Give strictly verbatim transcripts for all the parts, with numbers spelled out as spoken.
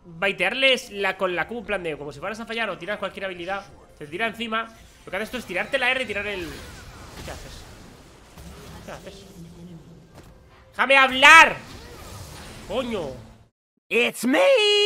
baitearles la, con la Q, en plan de como si fueras a fallar o tiras cualquier habilidad, te tira encima. Lo que haces esto es tirarte la R y tirar el... ¿Qué haces? ¿Qué haces? ¡Déjame hablar! ¡Coño! It's me.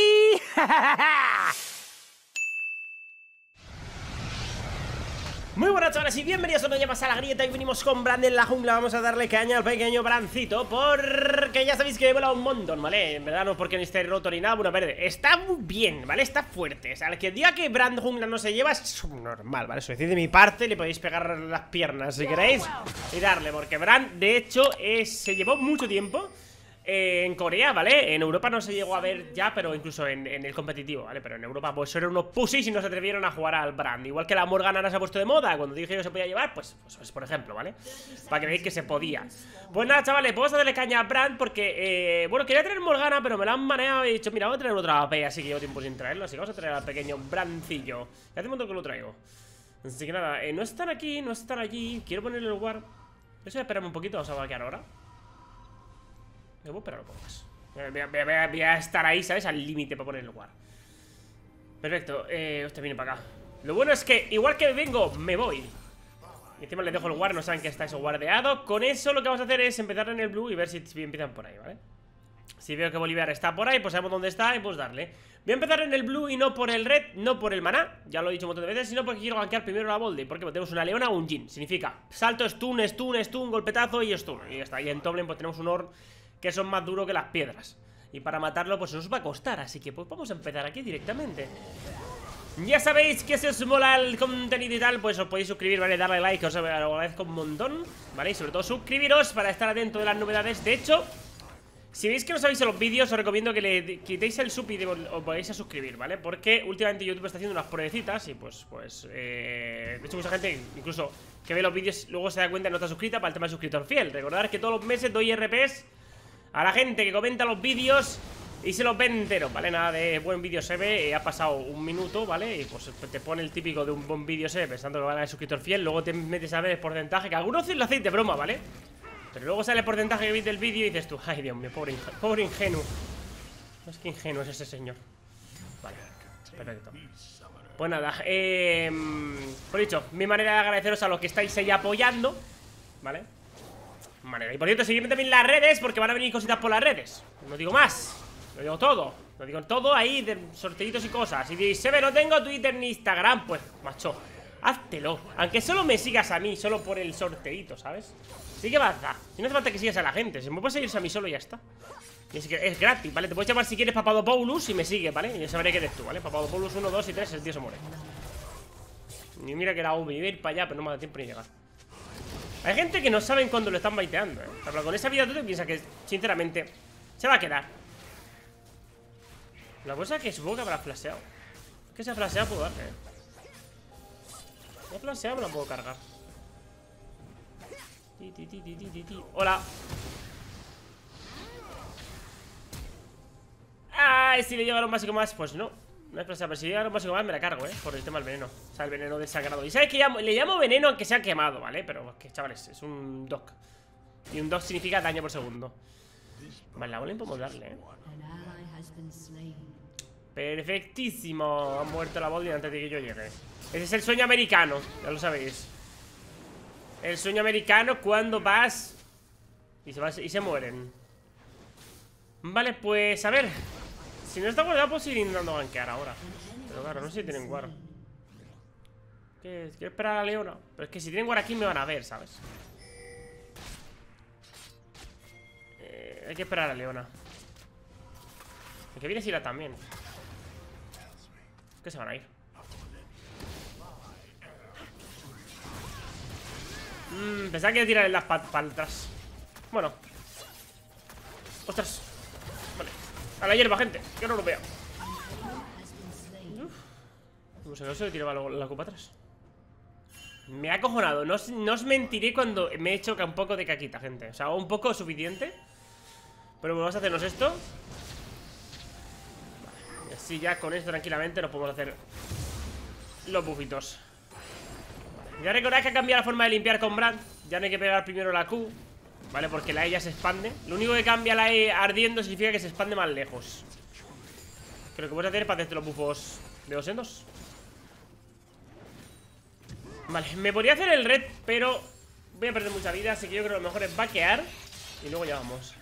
Muy buenas chavales y bienvenidos a una más a la grieta. Y venimos con Brand en la jungla. Vamos a darle caña al pequeño Brancito, porque ya sabéis que me mola un montón, ¿vale? En verdad no porque ni esté roto ni nada. Bueno, verde, está muy bien, ¿vale? Está fuerte. O sea, el que diga que Brand jungla no se lleva es normal, ¿vale? Eso decir de mi parte, le podéis pegar las piernas si queréis y darle, porque Brand, de hecho, es, se llevó mucho tiempo Eh, en Corea, ¿vale? En Europa no se llegó a ver ya, pero incluso en, en el competitivo, ¿vale? Pero en Europa pues eran unos pussies y no se atrevieron a jugar al Brand. Igual que la Morgana ahora se ha puesto de moda. Cuando dije que se podía llevar, pues, pues, pues por ejemplo, ¿vale? Para que veáis que se podía. Pues nada, chavales, vamos a darle caña a Brand porque, eh, bueno, quería traer Morgana, pero me la han maneado y he dicho, mira, voy a traer otra A P, así que llevo tiempo sin traerlo. Así que vamos a traer al pequeño Brancillo. Ya hace un montón que lo traigo. Así que nada, eh, no están aquí, no están allí. Quiero ponerle el guard. Eso voy a esperarme un poquito, vamos a vaquear ahora. Me voy a esperar un poco más. Voy a, voy, a, voy, a, voy a estar ahí, ¿sabes? Al límite para poner el guard. Perfecto, eh, hostia, viene para acá. Lo bueno es que, igual que vengo, me voy. Y encima les dejo el guard, no saben que está eso guardeado. Con eso lo que vamos a hacer es empezar en el blue y ver si empiezan por ahí, ¿vale? Si veo que Bolívar está por ahí, pues sabemos dónde está y pues darle. Voy a empezar en el blue y no por el red, no por el maná, ya lo he dicho un montón de veces, sino porque quiero gankear primero la bolde. Porque tenemos una leona o un Jhin. Significa salto, stun, stun, stun, golpetazo y stun. Y ya está, y en Toblen pues tenemos un Ornn que son más duros que las piedras. Y para matarlo pues nos va a costar. Así que pues vamos a empezar aquí directamente. Ya sabéis que si os mola el contenido y tal, pues os podéis suscribir, ¿vale? Darle like, que os lo agradezco un montón, ¿vale? Y sobre todo suscribiros para estar atento de las novedades. De hecho, si veis que no sabéis en los vídeos, os recomiendo que le quitéis el sub y os vais a suscribir, ¿vale? Porque últimamente YouTube está haciendo unas pruebecitas y pues, pues, eh... de hecho mucha gente incluso que ve los vídeos luego se da cuenta que no está suscrita para el tema de suscriptor fiel. Recordad que todos los meses doy R Ps a la gente que comenta los vídeos y se los ve enteros, ¿vale? Nada de buen vídeo se ve, eh, ha pasado un minuto, ¿vale? Y pues te pone el típico de un buen vídeo se ve pensando que van a ser suscriptor fiel. Luego te metes a ver el porcentaje, que algunos lo hacéis de broma, ¿vale? Pero luego sale el porcentaje que veis del vídeo y dices tú, ay Dios mío, pobre, inge pobre ingenuo. No es que ingenuo es ese señor. Vale, perfecto. Pues nada, eh, por dicho, mi manera de agradeceros a los que estáis ahí apoyando, ¿vale? Manera. Y por cierto, seguidme también las redes, porque van a venir cositas por las redes. No digo más, lo digo todo. Lo digo todo ahí de sorteitos y cosas. Y dices, Sebe, no tengo Twitter ni Instagram. Pues, macho, háztelo. Aunque solo me sigas a mí, solo por el sorteito, ¿sabes? Sí que vas a dar. Y no hace falta que sigas a la gente. Si me puedes seguirse a mí solo y ya está. Y es, que es gratis, ¿vale? Te puedes llamar si quieres Papadopoulos y me sigue, ¿vale? Y yo sabré que eres tú, ¿vale? Papadopoulos uno, dos y tres, el tío se muere. Y mira que era V, iba a ir para allá, pero no me da tiempo ni llegar. Hay gente que no saben cuándo lo están baiteando, ¿eh? Pero con esa vida tú te piensas que, sinceramente, se va a quedar. La cosa es que supongo que habrá flasheado. Es que si ha flasheado puedo darle, ¿eh? Si ha flasheado me la puedo cargar. Ti, ti, ti, ti, ti, ti. Hola. Ay, si le llevaron un básico más, pues no. No es flasheado, pero si le llevaron un básico más me la cargo, ¿eh? Por el tema del veneno. O sea, el veneno desangrado. Y sabes que llamo, le llamo veneno aunque sea quemado, ¿vale? Pero es que, chavales, es un doc. Y un doc significa daño por segundo. Vale, la bola podemos darle, ¿eh? Perfectísimo. Ha muerto la bola antes de que yo llegue. Ese es el sueño americano, ya lo sabéis. El sueño americano cuando vas y se, va, y se mueren. Vale, pues a ver. Si no está guardado, pues ir intentando gankear ahora. Pero claro, no sé si tienen guard. ¿Qué es? Quiero esperar a la leona. Pero es que si tienen guard aquí me van a ver, ¿sabes? Eh, hay que esperar a la leona. El que viene Sila también. ¿Qué se van a ir? Mmm, pensaba que iba a tirar las patas para atrás. Bueno. Ostras. Vale. A la hierba, gente. Que no lo vea. Uf. No se le tiraba la, la copa atrás. Me ha acojonado. No, no os mentiré cuando me he hecho un poco de caquita, gente. O sea, un poco suficiente. Pero vamos a hacernos esto. Vale. Y así ya con esto tranquilamente nos podemos hacer los bufitos. Ya recordad que ha cambiado la forma de limpiar con Brand. Ya no hay que pegar primero la Q, ¿vale? Porque la E ya se expande. Lo único que cambia la E ardiendo significa que se expande más lejos. Que lo que puedes hacer es para hacerte los buffos de dos en dos. Vale, me podría hacer el red, pero voy a perder mucha vida, así que yo creo que lo mejor es vaquear y luego ya vamos.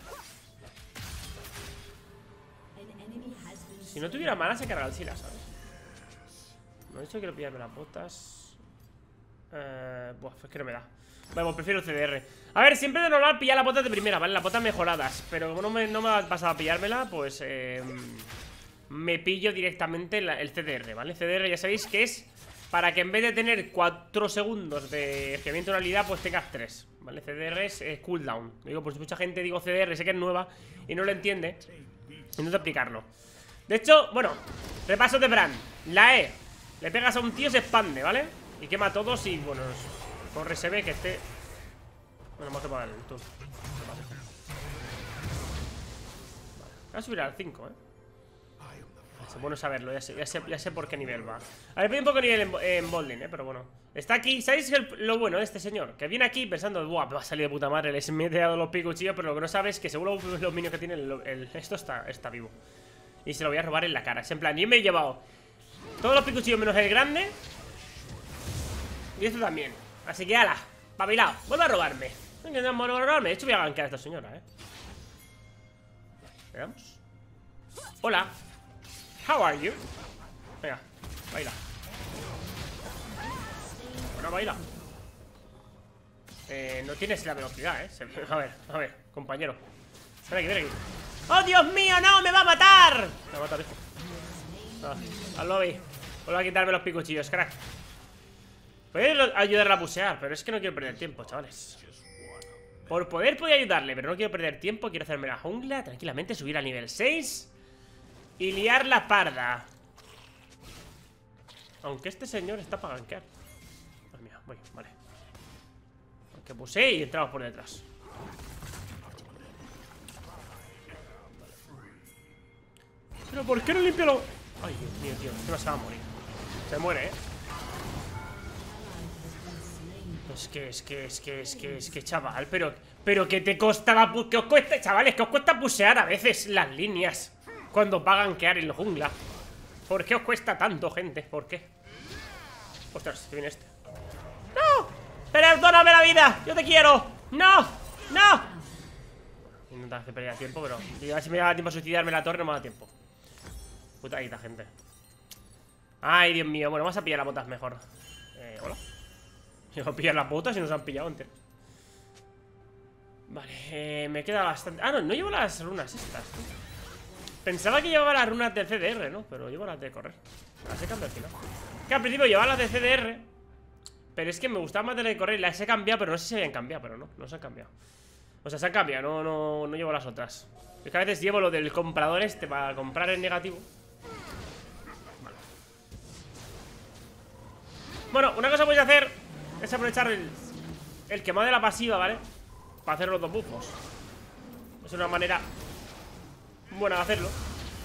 Si no tuviera mana se carga el Sila, ¿sabes? No he dicho que quiero pillarme las botas. Eh, buah, es que no me da. Bueno, pues prefiero el C D R. A ver, siempre de normal pillar las botas de primera, ¿vale? Las botas mejoradas. Pero como no me, no me ha pasado a pillármela, pues eh, me pillo directamente la, el C D R, ¿vale? El C D R ya sabéis que es para que en vez de tener cuatro segundos de enfriamiento de una habilidad, pues tengas tres, ¿vale? C D R es eh, cooldown. Digo, pues mucha gente digo C D R, sé que es nueva y no lo entiende. Intento explicarlo. De hecho, bueno, repaso de Brand. La E, le pegas a un tío, se expande, ¿vale? Y quema a todos y, bueno, corre, se ve que esté... Bueno, más que para el tour. Vale. Voy a subir al cinco, ¿eh? Es bueno saberlo, ya sé, ya, sé, ya sé por qué nivel va. A ver, pide un poco de nivel en, en Bolding, ¿eh? Pero bueno. Está aquí, ¿sabéis el, lo bueno de este señor? Que viene aquí pensando, buah, me va a salir de puta madre, les me he dado los picuchillos, pero lo que no sabe es que seguro los minions que tiene el, el, esto está, está vivo. Y se lo voy a robar en la cara. Es en plan, yo me he llevado todos los picuchillos menos el grande. Y esto también. Así que, ala, pabilao, vuelve a robarme. Venga, no, vuelve a robarme. De hecho, voy a gankear a esta señora, ¿eh? Veamos. Hola. How are you? Venga, baila. Bueno, baila. Eh, no tienes la velocidad, ¿eh? A ver, a ver, compañero. Ven aquí, ven aquí. ¡Oh, Dios mío, no! ¡Me va a matar! Me va a matar, hijo. Ah, al lobby. Vuelvo a quitarme los picuchillos, crack. Voy a ayudarle a pusear, pero es que no quiero perder tiempo, chavales. Por poder podía ayudarle, pero no quiero perder tiempo. Quiero hacerme la jungla, tranquilamente, subir al nivel seis y liar la parda. Aunque este señor está para gankear. Madre mía, voy, vale. Aunque puse y entramos por detrás. Pero ¿por qué no limpio lo...? Ay, Dios mío, tío, este se va a morir. Se muere, eh. Es que, es que, es que, es que, es que, chaval, pero... Pero que te costa la... Que os cuesta, chavales, que os cuesta pusear a veces las líneas cuando va a gankear en la jungla. ¿Por qué os cuesta tanto, gente? ¿Por qué? Ostras, que viene este. ¡No! ¡Perdóname la vida! ¡Yo te quiero! ¡No! ¡No! Intenta hacer perder tiempo, pero... A ver si me da tiempo a suicidarme en la torre, no me da tiempo. Putadita, gente. Ay, Dios mío. Bueno, vamos a pillar las botas mejor. Eh, hola. Vamos a pillar las botas y nos han pillado antes. Vale, eh, me queda bastante... Ah, no, no llevo las runas estas. Pensaba que llevaba las runas del C D R, ¿no? Pero llevo las de correr. Las he cambiado al final. Que al principio llevaba las de C D R, pero es que me gustaba más de la de correr. Las he cambiado, pero no sé si se habían cambiado. Pero no, no se han cambiado. O sea, se han cambiado, no, no, no llevo las otras. Es que a veces llevo lo del comprador este para comprar en negativo. Vale. Bueno, una cosa que podéis hacer es aprovechar el, el quemado de la pasiva, ¿vale? Para hacer los dos buffos. Es una manera buena de hacerlo.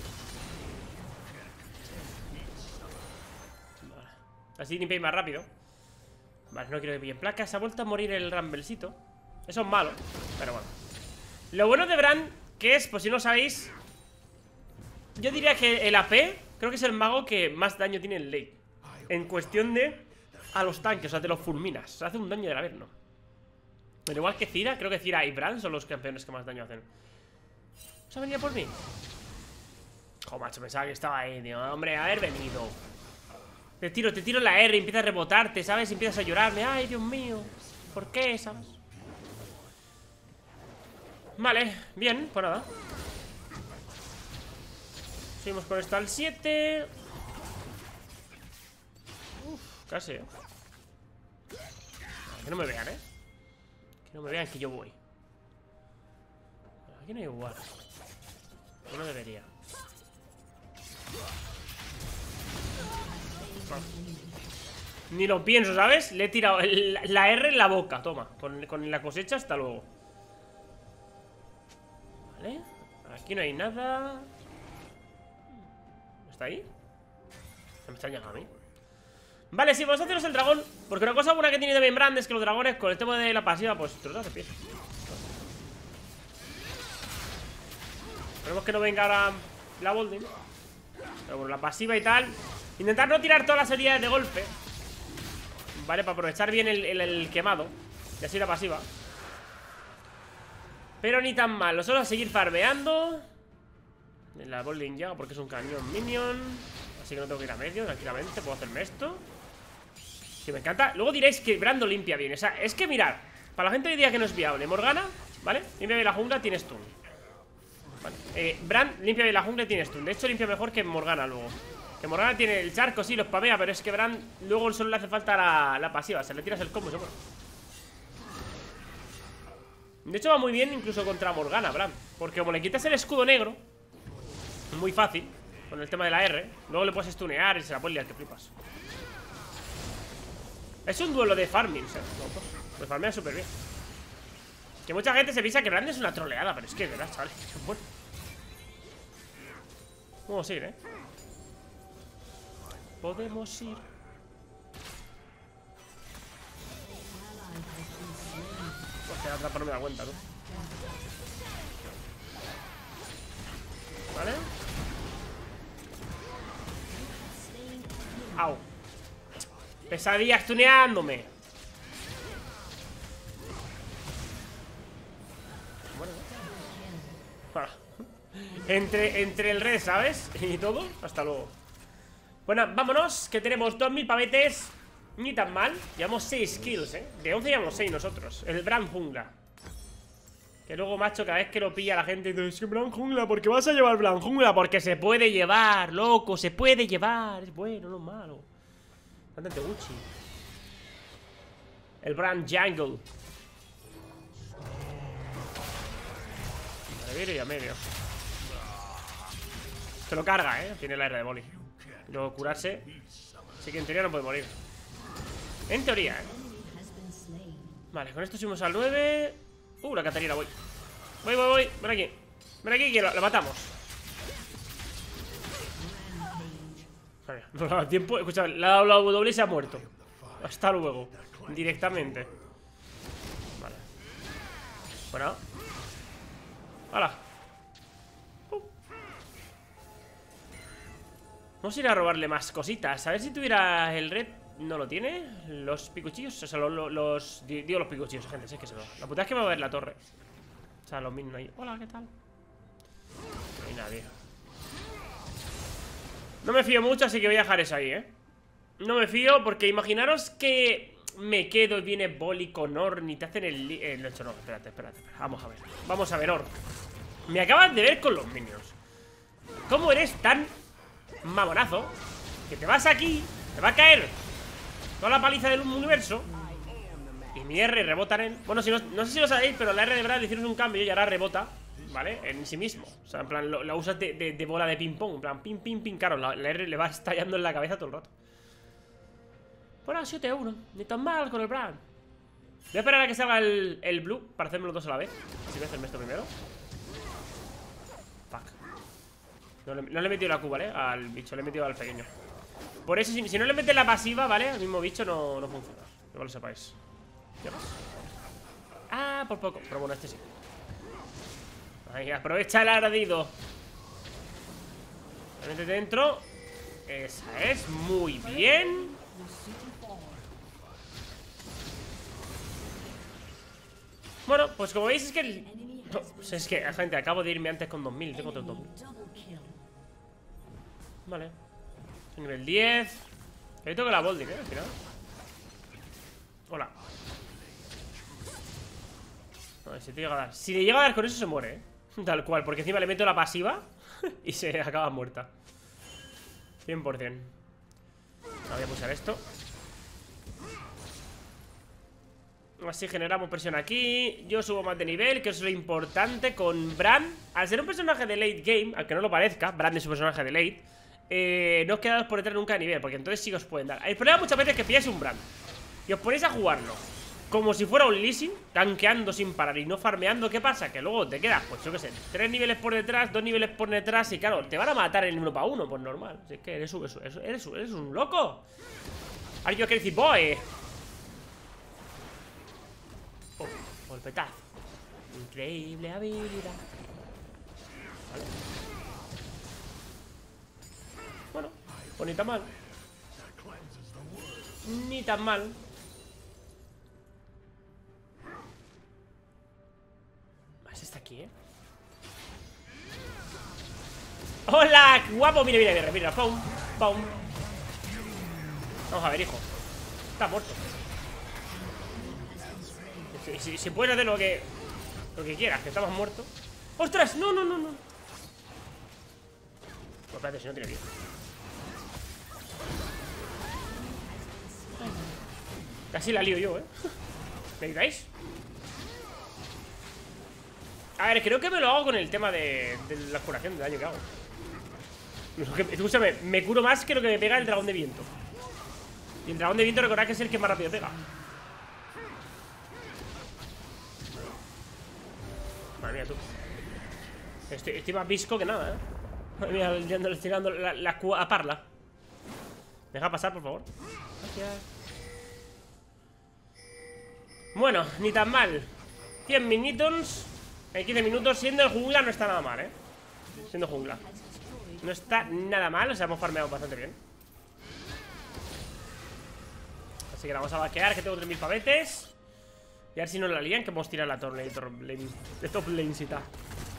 Vale. Así limpiáis más rápido. Vale, no quiero que pillen placas. Se ha vuelto a morir el Rumblesito. Eso es malo, pero bueno. Lo bueno de Brand, que es, pues si no sabéis, yo diría que el A P creo que es el mago que más daño tiene en late. En cuestión de a los tanques, o sea, te los fulminas. O sea, hace un daño del averno. Pero igual que Cira, creo que Cira y Brand son los campeones que más daño hacen. ¿Se ha venido por mí? Jo, macho, pensaba que estaba ahí, tío. Hombre, haber venido. Te tiro, te tiro la R y empieza a rebotarte, ¿sabes? Y empiezas a llorarme. Ay, Dios mío. ¿Por qué, sabes? Vale, bien, pues nada. Seguimos con esto al siete. Uf, casi, ¿eh? Que no me vean, ¿eh? Que no me vean que yo voy. Aquí no hay igual. Yo no debería. Ni lo pienso, ¿sabes? Le he tirado el, la R en la boca. Toma, con, con la cosecha hasta luego. Vale. Aquí no hay nada. ¿Está ahí? No me está llegando a mí. Vale, sí, vamos a haceros el dragón. Porque una cosa buena que tiene también Brand es que los dragones, con el tema de la pasiva, pues te los hace pie. Esperemos que no venga ahora la Bolding. Pero bueno, la pasiva y tal. Intentar no tirar todas las heridas de golpe, vale, para aprovechar bien el, el, el quemado. Y así la pasiva. Pero ni tan mal, solo a seguir farmeando. La Bolding llega porque es un cañón minion. Así que no tengo que ir a medio, tranquilamente. Puedo hacerme esto. Que me encanta. Luego diréis que Brand lo limpia bien. O sea, es que mirad, para la gente que diga que no es viable, Morgana, ¿vale? Limpia bien la jungla, tiene stun. Vale. eh, Brand limpia bien la jungla y tiene stun. De hecho limpia mejor que Morgana luego. Que Morgana tiene el charco, sí, lo spamea, pero es que Brand luego solo le hace falta la, la pasiva. Se le tiras el combo, seguro. De hecho va muy bien incluso contra Morgana, Brand, porque como le quitas el escudo negro, muy fácil, con el tema de la R, luego le puedes stunear y se la puedes liar que flipas. Es un duelo de farming, ¿eh? Me farmea súper bien. Que mucha gente se piensa que Brand es una troleada, pero es que de verdad, chavales, bueno. Vamos a ir, ¿eh? Podemos ir. Hostia, la trampa no me da cuenta, ¿no? ¿Vale? Au. Pesadilla stuneándome. Bueno, bueno. Entre, entre el red, ¿sabes? Y todo, hasta luego. Bueno, vámonos, que tenemos dos mil pavetes. Ni tan mal, llevamos seis kills, eh. De once llevamos seis nosotros. El Brand jungla. Que luego, macho, cada vez que lo pilla la gente dice, es que Brand jungla, ¿por qué vas a llevar Brand jungla? Porque se puede llevar, loco, se puede llevar. Es bueno, no es malo. Bastante Gucci. El Brand jungle. Vale, y a medio. Se lo carga, eh. Tiene la R de boli. Luego curarse. Así que en teoría no puede morir. En teoría, eh. Vale, con esto subimos al nueve. Uh, la Catarina, voy. Voy, voy, voy. Ven aquí. Ven aquí que la, la matamos. Vale, no ha dado tiempo. Escucha, le ha dado la W y se ha muerto. Hasta luego. Directamente. Vale. Bueno. ¡Hala! Uh. Vamos a ir a robarle más cositas. A ver si tuviera el red. ¿No lo tiene? Los picuchillos. O sea, los, los, los digo los picuchillos, gente. Es que se va. La puta es que me va a ver la torre. O sea, los minions ahí. Hola, ¿qué tal? No hay nadie. No me fío mucho, así que voy a dejar eso ahí, ¿eh? No me fío porque imaginaros que me quedo y viene Boli con Orn y te hacen el... Eh, no, no, espérate, espérate, espérate. Vamos a ver. Vamos a ver, Orn. Me acabas de ver con los minions. ¿Cómo eres tan mamonazo que te vas aquí, te va a caer toda la paliza del universo y mi R rebota en él? Bueno, si no, no sé si lo sabéis, pero la R de Brand le hicieron un cambio y ahora rebota, ¿vale? En sí mismo. O sea, en plan, lo, la usas de, de, de bola de ping pong. En plan, ping, ping, ping. Claro, la, la R le va estallando en la cabeza todo el rato. Bueno, siete a uno. Ni tan mal con el Brand. Voy a esperar a que salga el, el blue para hacerme los dos a la vez. Así voy a hacerme esto primero. Fuck. No le, no le he metido la Q, ¿vale? Al bicho, le he metido al pequeño. Por eso, si, si no le metes la pasiva, ¿vale? Al mismo bicho no, no funciona. Que lo sepáis. ¿Qué pasa? Ah, por poco. Pero bueno, este sí. Ahí, aprovecha el ardido. Métete dentro. Esa es, muy bien. Bueno, pues como veis es que el... no, pues es que, gente, acabo de irme antes con dos mil. Tengo otros dos mil. Vale. Nivel diez. Ahí tengo la Bolding, eh, al final. Hola. A ver si te llega a dar. Si le llega a dar con eso se muere, eh. Tal cual, porque encima le meto la pasiva y se acaba muerta. cien por cien. Ahora voy a pulsar esto. Así generamos presión aquí. Yo subo más de nivel, que eso es lo importante. Con Brand, al ser un personaje de late game, aunque no lo parezca, Brand es un personaje de late, eh, no os quedaos por entrar nunca de nivel, porque entonces sí os pueden dar. El problema muchas veces es que pilláis un Brand y os ponéis a jugarlo como si fuera un Lee Sin, tanqueando sin parar y no farmeando. ¿Qué pasa? Que luego te quedas, pues yo qué sé, tres niveles por detrás, dos niveles por detrás. Y claro, te van a matar en el uno para uno, pues normal. Si es que eres, eres, eres, eres un loco. Are you a crazy boy? Oh, golpetazo. Increíble habilidad. Vale. Pues ni tan mal. Ni tan mal. Más está aquí, ¿eh? ¡Hola! ¡Guapo! Mira, mira, mira, mira. ¡Pum! ¡Pum! Vamos a ver, hijo. Está muerto. Si, si, si puedes hacer lo que Lo que quieras, que estamos muertos. ¡Ostras! No, no, no, no. Pues espérate, si no tiene vida. Casi la lío yo, ¿eh? ¿Me ayudáis? A ver, creo que me lo hago con el tema de, de la curación de daño que hago. Escúchame, me curo más que lo que me pega el dragón de viento. Y el dragón de viento, recordad que es el que más rápido pega. Madre mía, tú. Estoy, estoy más visco que nada, ¿eh? Madre mía, ya no le estoy dando la, la cu- a parla. Deja pasar, por favor. Gracias. Bueno, ni tan mal. cien minutos. En quince minutos, siendo el jungla no está nada mal, ¿eh? Siendo jungla no está nada mal, o sea, hemos farmeado bastante bien. Así que la vamos a vaquear, que tengo tres mil pavetes. Y a ver si nos la lían, que podemos tirar la top lane, top lane, de top lane si está.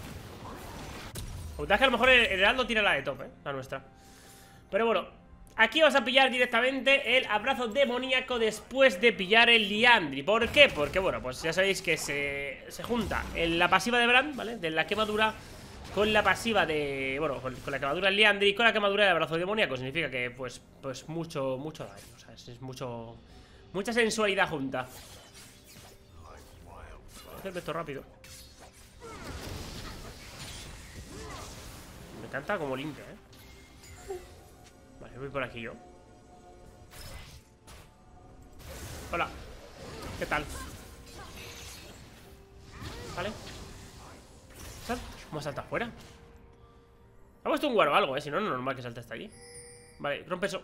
O que a lo mejor el, el Heraldo tira la de top, ¿eh? La nuestra. Pero bueno, aquí vamos a pillar directamente el abrazo demoníaco después de pillar el Liandry. ¿Por qué? Porque, bueno, pues ya sabéis que se, se junta en la pasiva de Brand, ¿vale? De la quemadura con la pasiva de... Bueno, con, con la quemadura del Liandry y con la quemadura del abrazo demoníaco. Significa que, pues, pues mucho, mucho daño. O sea, es, es mucho... Mucha sensualidad junta. Voy a hacer esto rápido. Me encanta como limpia, ¿eh? Vale, voy por aquí yo. Hola. ¿Qué tal? Vale. Sal. ¿Cómo salta afuera? Ha puesto un guaro o algo, ¿eh? Si no, no es normal que salte hasta allí. Vale, rompe eso.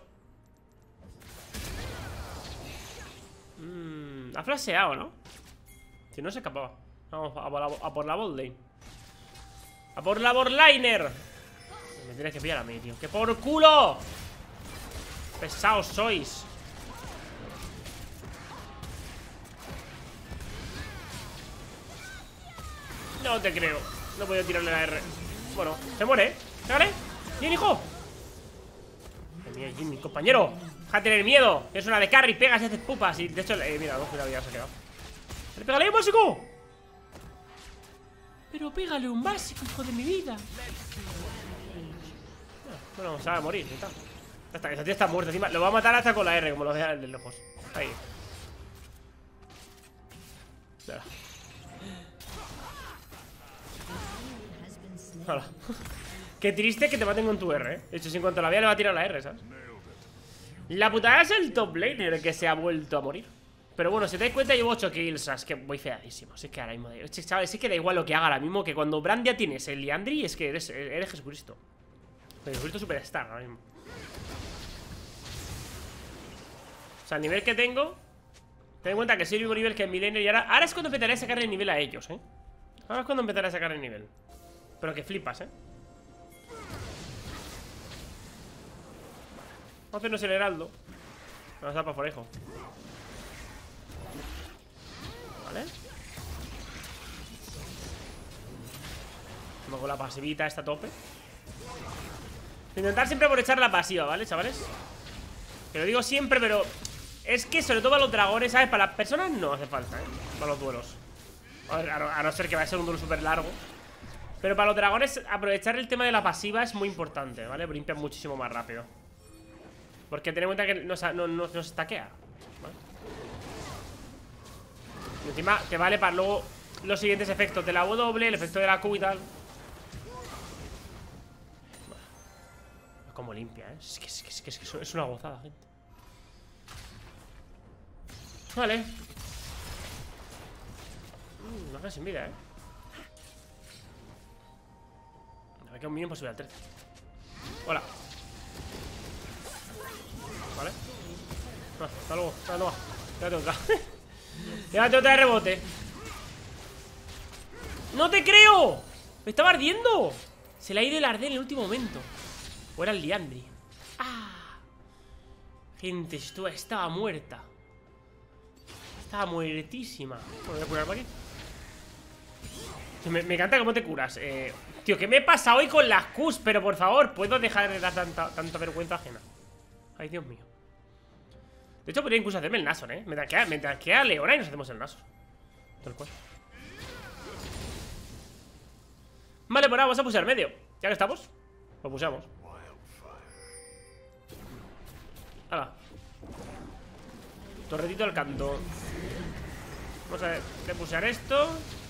Mmm, ha flasheado, ¿no? Si no se escapaba. Vamos a, a, a por la bot lane. A por la borliner. Me tienes que pillar a mí, tío. ¡Que por culo! Pesados sois. No te creo. No he podido tirarle la R. Bueno, se muere, ¿eh? ¿Pégale? ¿Bien, hijo? Mira, Jimmy, compañero. Deja de tener miedo. Es una de carry, pegas y haces pupas. Y de hecho, eh, mira, dos cuidado, ya se ha quedado. ¡Dale, pégale, básico! Pero pégale un básico, hijo de mi vida. Bueno, se va a morir, ¿sí? Ya está, esa tía está muerta encima. Lo va a matar hasta con la R, como lo deja de lejos. Ahí. Mira. Hola. Qué triste que te maten con tu R, ¿eh? De hecho, si en cuanto la vea le va a tirar la R, ¿sabes? La putada es el top laner que se ha vuelto a morir. Pero bueno, si te das cuenta, llevo ocho kills. Es que voy feadísimo. Es que ahora mismo, es que, ¿sabes? Es que da igual lo que haga ahora mismo. Que cuando Brand ya tienes el Liandry, es que eres, eres Jesucristo. Jesucristo Superstar ahora mismo. O sea, el nivel que tengo, ten en cuenta que soy el mismo nivel que en Millennial. Y ahora, ahora es cuando empezaré a sacar el nivel a ellos, ¿eh? Ahora es cuando empezaré a sacar el nivel. Pero que flipas, ¿eh? Vamos a hacernos el heraldo. Vamos a dar para forejo. Vale. Vamos con la pasivita, esta a tope. Intentar siempre aprovechar la pasiva, ¿vale, chavales? Te lo digo siempre, pero es que sobre todo para los dragones, ¿sabes? Para las personas no hace falta, ¿eh? Para los duelos. A, ver, a no ser que vaya a ser un duelo súper largo. Pero para los dragones, aprovechar el tema de la pasiva es muy importante, ¿vale? Limpian muchísimo más rápido. Porque ten en cuenta que nos, no, no, nos estaquea, ¿vale? Y encima te vale para luego los siguientes efectos de la W, el efecto de la Q y tal. Como limpia, ¿eh? Es que es, que, es, que, es, que es una gozada, gente. Vale. Mm, no queda sin vida, ¿eh? Me queda un minion para subir al trece. Hola. Vale. Ah, hasta luego. Ah, no va. Llévate otra. Llévate otra de rebote. ¡No te creo! ¡Me estaba ardiendo! Se le ha ido el arder en el último momento. O era el Liandry. ¡Ah! Gente, esto estaba muerta. Estaba muertísima. Bueno, voy a curarme aquí. Me, me encanta cómo te curas. Eh, tío, ¿qué me pasa hoy con las Qs? Pero por favor, ¿puedo dejar de dar tanta, tanta vergüenza ajena? Ay, Dios mío. De hecho, podría incluso hacerme el Nashor, ¿eh? Me tanquea, me tanquea a Leona y nos hacemos el Nashor. Tal cual. Vale, pues ahora vamos a pusear medio. Ya que estamos, lo pusamos. Hala. Torretito al canto. Vamos a ver, de pusear esto.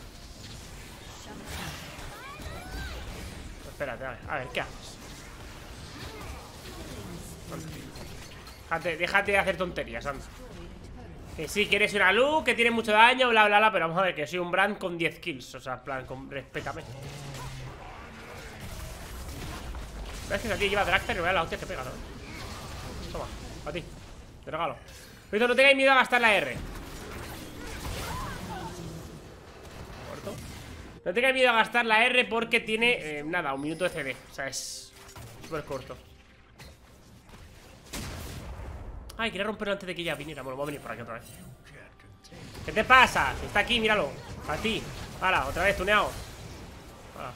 Espérate, a ver, a ver, ¿qué haces? Déjate, déjate de hacer tonterías, anda. Que sí, que eres una luz, que tienes mucho daño, bla, bla, bla. Pero vamos a ver, que soy un Brand con diez kills. O sea, en plan, con, respétame. ¿Ves que aquí lleva Dractar y vea la hostia que pega, ¿no? Toma, a ti, te regalo. Pero no tengáis miedo a gastar la R. Corto. No tengáis miedo a gastar la R porque tiene, eh, nada, un minuto de C D. O sea, es súper corto. Ay, quería romperlo antes de que ella viniera. Bueno, voy a venir por aquí otra vez. ¿Qué te pasa? Está aquí, míralo. A ti. Hala, otra vez, tuneado. Hala.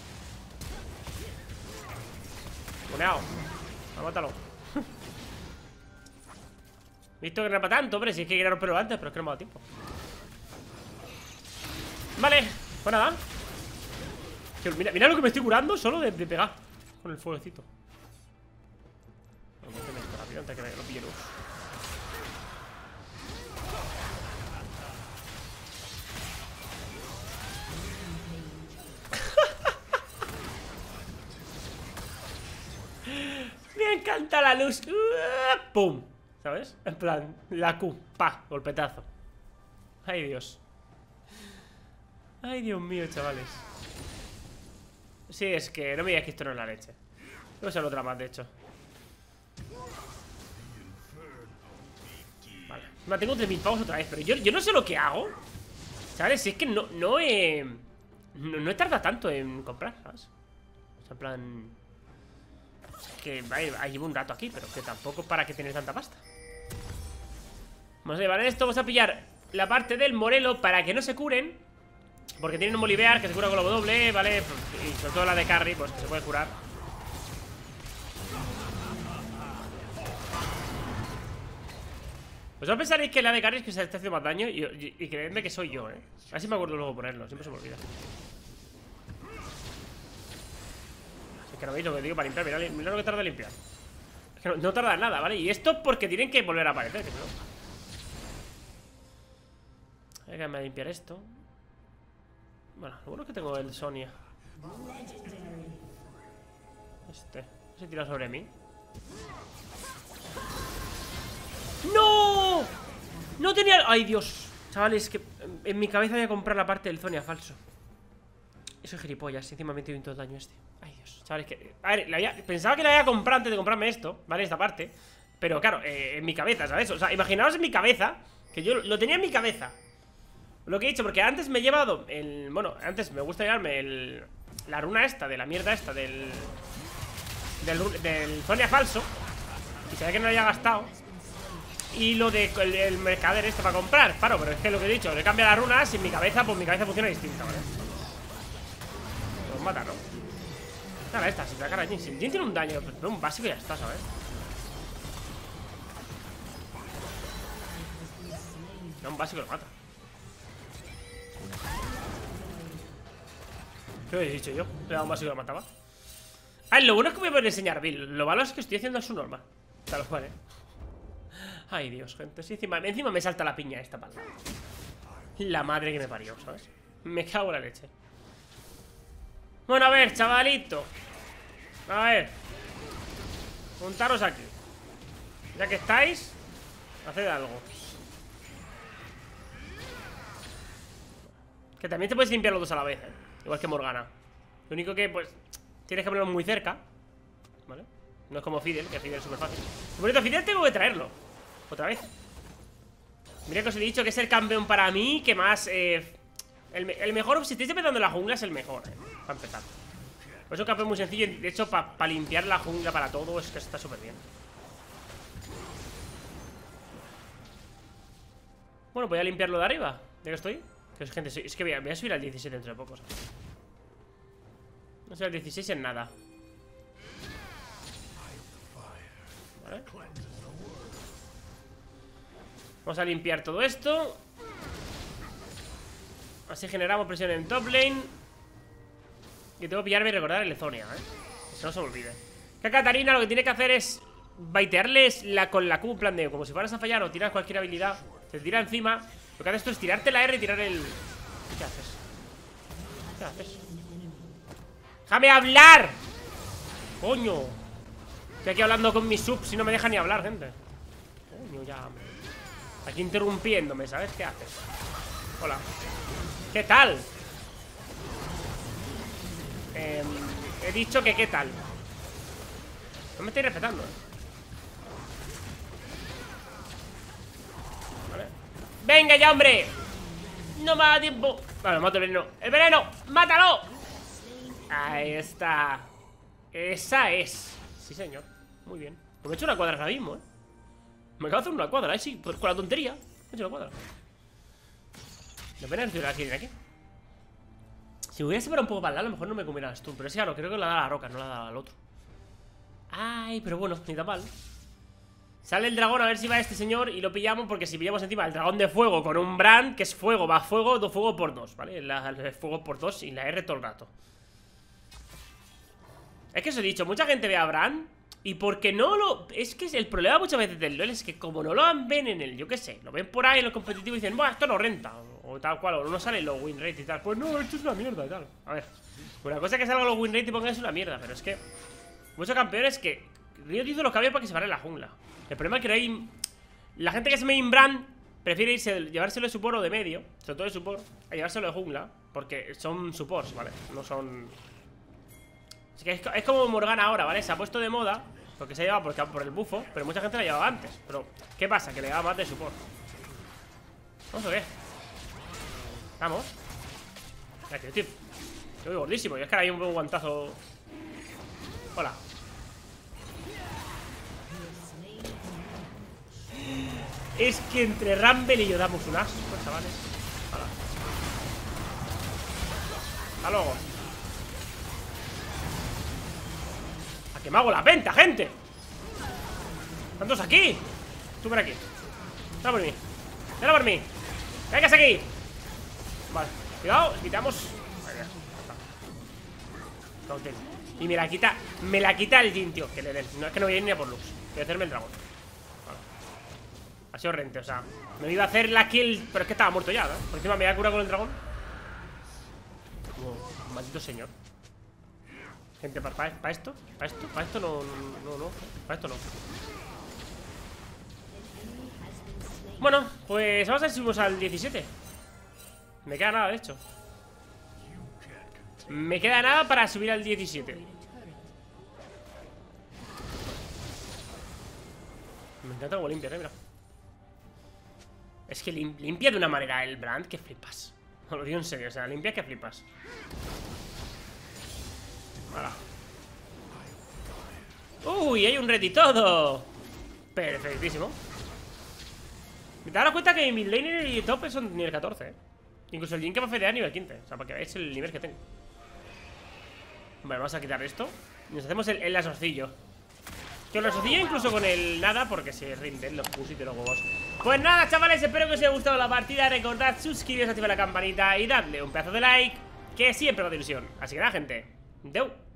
Tuneado. Mátalo. Visto que no era para tanto, hombre. Si es que quería romperlo antes, pero es que no me ha dado tiempo. Vale, pues nada. Mira, mira lo que me estoy curando solo de, de pegar con el fueguecito. Vamos a meter esto rápido antes que me lo pille luz. Me encanta la luz. ¡Pum! ¿Sabes? En plan, la Q. Pa, golpetazo. Ay, Dios. Ay, Dios mío, chavales. Sí, es que no me digas que esto no es la leche. Voy a usar otra más, de hecho. Vale, me tengo tres mil pavos otra vez. Pero yo, yo no sé lo que hago, ¿sabes? Si es que no, no he no, no he tardado tanto en comprar, ¿sabes? O sea, en plan, es que vaya, llevo un rato aquí, pero que tampoco para que tener tanta pasta. Vamos a llevar esto, vamos a pillar la parte del Morelo para que no se curen, porque tienen un Bolivar que se cura con la W, ¿vale? Y sobre todo la de carry, pues que se puede curar. Pues pensaréis que la de carry es que se está haciendo más daño. Y, y, y creedme que soy yo, ¿eh? A ver si me acuerdo luego ponerlo, siempre se me olvida. Es que no veis lo que digo para limpiar. Mirad, mirad lo que tarda en limpiar. Es que no, no tarda nada, ¿vale? Y esto porque tienen que volver a aparecer, que no. Hay que limpiar esto. Bueno, lo bueno es que tengo el Sonia. Este se tira sobre mí. ¡No! No tenía... ¡Ay, Dios! Chavales, que en mi cabeza voy a comprar la parte del Zonia falso. Eso es gilipollas, encima me he metido en todo el daño este. Ay, Dios, chavales, que... A ver, la había... pensaba que la había comprado antes de comprarme esto, ¿vale? Esta parte. Pero claro, eh, en mi cabeza, ¿sabes? O sea, imaginaos en mi cabeza, que yo lo tenía en mi cabeza. Lo que he dicho, porque antes me he llevado el... Bueno, antes me gusta llevarme el... La runa esta, de la mierda esta, del... Del, del Zonia falso. Y se ve que no lo haya gastado. Y lo de el, el mercader este para comprar. Claro, pero es que lo que he dicho, le cambia las runas y en mi cabeza, pues mi cabeza funciona distinta, ¿vale? Pues mata, ¿no? Nada, esta, si te la cara Jin. Si el Jin tiene un daño, pero un básico y ya está, ¿sabes? No, un básico lo mata. ¿Qué he dicho yo? Le he dado un básico y lo mataba. Ah, lo bueno es que me voy a poder enseñar build. Lo malo es que estoy haciendo su normal. Tal cual, ¿eh? Ay, Dios, gente. Sí, encima, encima me salta la piña esta pala. La madre que me parió, ¿sabes? Me cago en la leche. Bueno, a ver, chavalito. A ver. Juntaros aquí. Ya que estáis, haced algo. Que también te puedes limpiar los dos a la vez, ¿eh? Igual que Morgana. Lo único que, pues, tienes que ponerlo muy cerca, ¿vale? No es como Fidel, que Fidel es súper fácil. Por bonito, Fidel tengo que traerlo otra vez. Mira que os he dicho que es el campeón para mí que más... Eh, el, el mejor, si estáis empezando la jungla, es el mejor, eh, para empezar. Pues es un campeón muy sencillo. De hecho, para pa limpiar la jungla para todo, es que está súper bien. Bueno, voy a limpiarlo de arriba. ¿De qué estoy? Que es, gente, es que voy a, voy a subir al diecisiete dentro de poco. No sé, al dieciséis en nada. Vale. Vamos a limpiar todo esto. Así generamos presión en top lane. Y tengo que pillarme y recordar el Ezonia, ¿eh? Que no se me olvide. Que a Katarina lo que tiene que hacer es baitearles la, con la Q, en plan de como si fueras a fallar o tiras cualquier habilidad, te tira encima. Lo que haces esto es tirarte la R y tirar el... ¿Qué haces? ¿Qué haces? ¡Déjame hablar! ¡Coño! Estoy aquí hablando con mi sub si no me deja ni hablar, gente. Coño, ya. Aquí interrumpiéndome, ¿sabes? ¿Qué haces? Hola. ¿Qué tal? Eh, he dicho que ¿qué tal? No me estoy respetando, ¿eh? Vale. ¡Venga ya, hombre! No me da tiempo. Vale, mato el veneno. ¡El veneno! ¡Mátalo! Ahí está. Esa es. Sí, señor. Muy bien. Pues me he hecho una cuadra ahora mismo, ¿eh? Me acabo de hacer una cuadra, ¿eh? Sí, pues con la tontería. Me he hecho una cuadra. La pena es que tiene aquí. Si me hubiera separado un poco para el lado, a lo mejor no me comiera el stun. Pero es claro, creo que la da a la roca, no la da al otro. Ay, pero bueno, ni tan mal. Sale el dragón a ver si va este señor y lo pillamos, porque si pillamos encima el dragón de fuego con un Brand, que es fuego, va fuego, dos fuego por dos, ¿vale? La, el fuego por dos y la R todo el rato. Es que os he dicho, mucha gente ve a Brand y porque no lo... Es que el problema muchas veces del LoL es que como no lo ven en el, yo qué sé, lo ven por ahí en los competitivos y dicen, buah, esto no renta, o, o tal cual, o no sale los win rate y tal. Pues no, esto es una mierda y tal. A ver, una cosa es que salga los win rate y pongan es una mierda, pero es que muchos campeones que Riot hizo los cambios para que se pare la jungla. El problema es que no hay... La gente que es main Brand prefiere irse, llevárselo de support o de medio, sobre todo de support, a llevárselo de jungla, porque son supports, ¿vale? No son... Es que es, es como Morgana ahora, ¿vale? Se ha puesto de moda porque se ha llevado por, por el bufo, pero mucha gente la llevaba antes. Pero, ¿qué pasa? Que le llevaba más de support. ¿Vamos o qué? Vamos. Mira, que estoy, estoy gordísimo. Y es que ahora hay un buen guantazo. Hola. Es que entre Rumble y yo damos un asco, chavales. Hola. Hasta luego. ¡Que me hago la venta, gente! ¿Cuántos aquí? Tú por aquí. Dale por mí. Dale por mí. ¡Vengas aquí! Vale, cuidado, quitamos. Y me la quita. Me la quita el Jin, tío. Que le den. No es que no voy a ir ni a por Lux. Voy a hacerme el dragón. Vale. Ha sido rente, o sea. Me iba a hacer la kill. Pero es que estaba muerto ya, ¿no? Por encima me voy a curar con el dragón. Oh, maldito señor. Gente, ¿para pa, pa esto? ¿Para esto? ¿Para esto? No, no, no. Para esto no. Bueno, pues vamos a ver si subimos al diecisiete. Me queda nada, de hecho. Me queda nada para subir al diecisiete. Me encanta como limpia, eh, mira. Es que lim limpia de una manera el Brand que flipas. No lo digo en serio, o sea, limpia que flipas. Hola. Uy, hay un red y todo. Perfectísimo. Me te das cuenta que mi laner y top son nivel catorce, ¿eh? Incluso el Jin que me fedea nivel quince. O sea, para que veáis el nivel que tengo. Vale, vamos a quitar esto. Y nos hacemos el, el lasorcillo. Que el lasorcillo incluso con el nada, porque se rinden los pussies de los huevos. Pues nada, chavales, espero que os haya gustado la partida. Recordad suscribiros, activar la campanita y dadle un pedazo de like, que siempre va de ilusión. Así que nada, gente. Deu.